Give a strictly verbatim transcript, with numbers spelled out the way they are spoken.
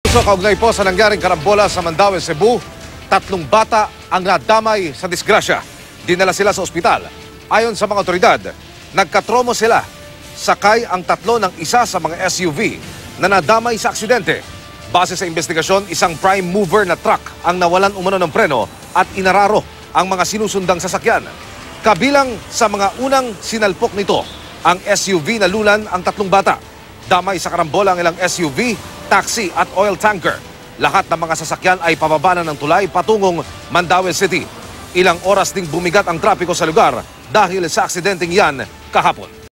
So, kaugnay po sa nangyaring karambola sa Mandaue, Cebu, tatlong bata ang nadamay sa disgrasya. Dinala sila sa ospital. Ayon sa mga otoridad, nagkatromo sila. Sakay ang tatlo ng isa sa mga S U V na nadamay sa aksidente. Base sa investigasyon, isang prime mover na truck ang nawalan umano ng preno at inararo ang mga sinusundang sasakyan. Kabilang sa mga unang sinalpok nito, ang S U V na lulan ang tatlong bata. Damay sa karambola ang ilang S U V, taxi at oil tanker. Lahat ng mga sasakyan ay pababa na ng tulay patungong Mandaue City. Ilang oras ding bumigat ang trapiko sa lugar dahil sa aksidenteng yan kahapon.